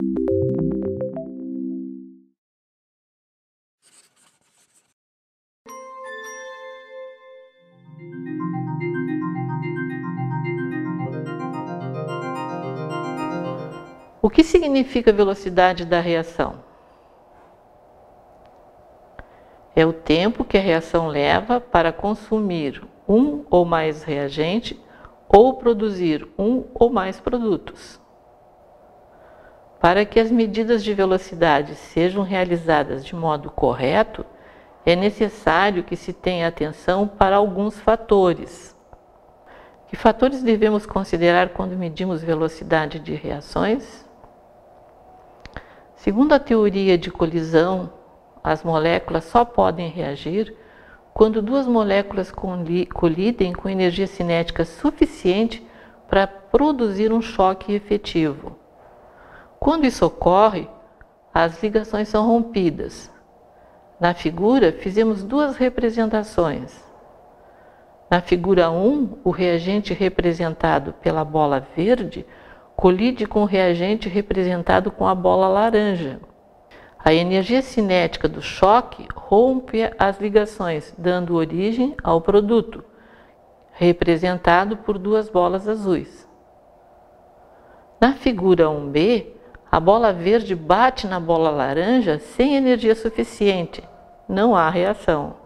O que significa velocidade da reação? É o tempo que a reação leva para consumir um ou mais reagente ou produzir um ou mais produtos. Para que as medidas de velocidade sejam realizadas de modo correto, é necessário que se tenha atenção para alguns fatores. Que fatores devemos considerar quando medimos velocidade de reações? Segundo a teoria de colisão, as moléculas só podem reagir quando duas moléculas colidem com energia cinética suficiente para produzir um choque efetivo. Quando isso ocorre, as ligações são rompidas. Na figura, fizemos duas representações. Na figura 1, o reagente representado pela bola verde colide com o reagente representado com a bola laranja. A energia cinética do choque rompe as ligações, dando origem ao produto, representado por duas bolas azuis. Na figura 1b, a bola verde bate na bola laranja sem energia suficiente. Não há reação.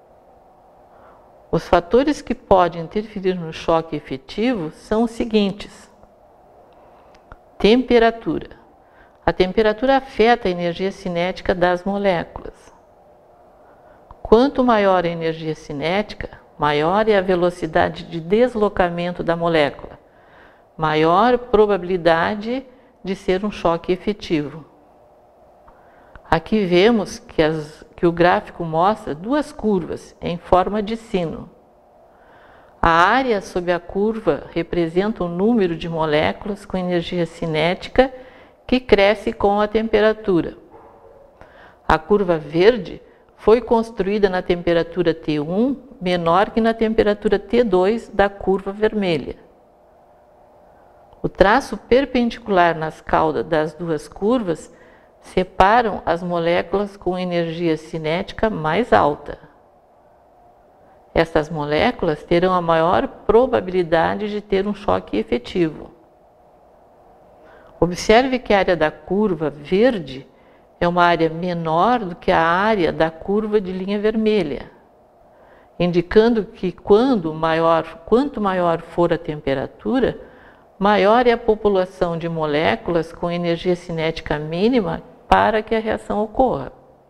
Os fatores que podem interferir no choque efetivo são os seguintes. Temperatura. A temperatura afeta a energia cinética das moléculas. Quanto maior a energia cinética, maior é a velocidade de deslocamento da molécula, maior probabilidade de ser um choque efetivo. Aqui vemos que o gráfico mostra duas curvas em forma de sino. A área sob a curva representa o número de moléculas com energia cinética que cresce com a temperatura. A curva verde foi construída na temperatura T1 menor que na temperatura T2 da curva vermelha. O traço perpendicular nas caudas das duas curvas separam as moléculas com energia cinética mais alta. Estas moléculas terão a maior probabilidade de ter um choque efetivo. Observe que a área da curva verde é uma área menor do que a área da curva de linha vermelha, indicando que quanto maior for a temperatura, maior é a população de moléculas com energia cinética mínima para que a reação ocorra.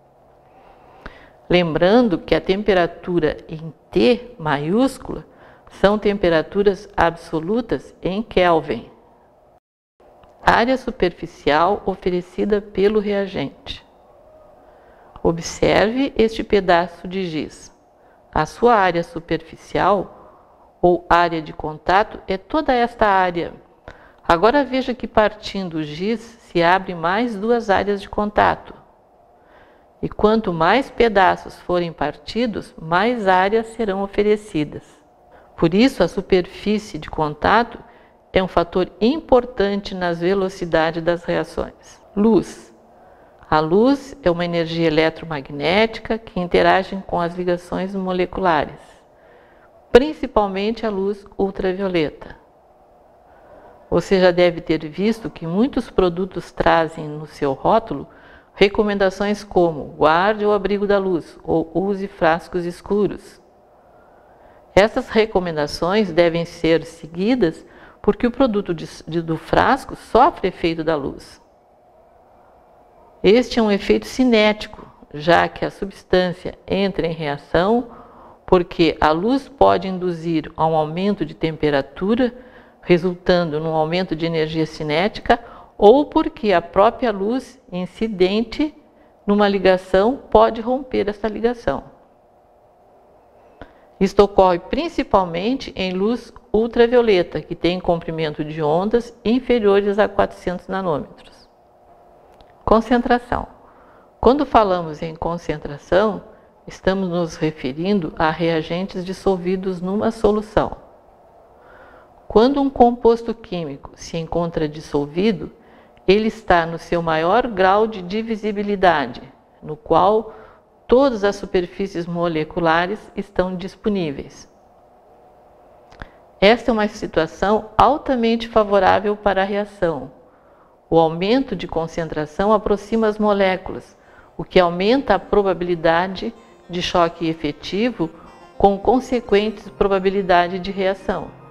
Lembrando que a temperatura em T maiúscula são temperaturas absolutas em Kelvin. Área superficial oferecida pelo reagente. Observe este pedaço de giz. A sua área superficial ou área de contato é toda esta área. Agora veja que partindo o giz se abrem mais duas áreas de contato. E quanto mais pedaços forem partidos, mais áreas serão oferecidas. Por isso, a superfície de contato é um fator importante nas velocidades das reações. Luz. A luz é uma energia eletromagnética que interage com as ligações moleculares, principalmente a luz ultravioleta. Você já deve ter visto que muitos produtos trazem no seu rótulo recomendações como guarde o abrigo da luz ou use frascos escuros. Essas recomendações devem ser seguidas porque o produto do frasco sofre efeito da luz. Este é um efeito cinético, já que a substância entra em reação porque a luz pode induzir a um aumento de temperatura, resultando num aumento de energia cinética, ou porque a própria luz incidente numa ligação pode romper essa ligação. Isto ocorre principalmente em luz ultravioleta, que tem comprimento de ondas inferiores a 400 nanômetros. Concentração. Quando falamos em concentração, estamos nos referindo a reagentes dissolvidos numa solução. Quando um composto químico se encontra dissolvido, ele está no seu maior grau de divisibilidade, no qual todas as superfícies moleculares estão disponíveis. Esta é uma situação altamente favorável para a reação. O aumento de concentração aproxima as moléculas, o que aumenta a probabilidade de choque efetivo com consequentes probabilidade de reação.